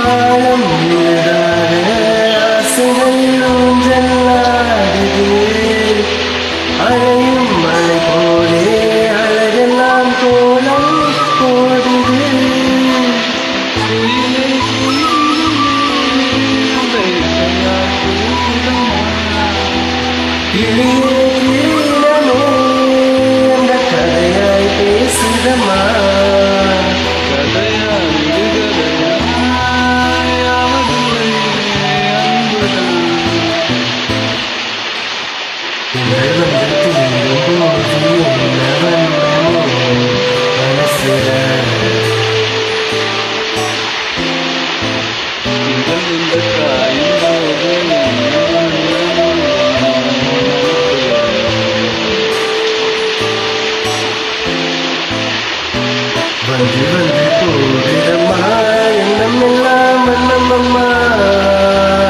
ஆழம் இல்லாத ஆசைகள் ஊஞ்சலாடுது அழையும் மலை போலே அழகெல்லாம் கோலம் போடுது கிளியே கிளீனமே அந்த கதையாய் பேசுதமா வந்து வந்து போகிறம்மா எண்ணம் எல்லாம் வண்ணமம்மா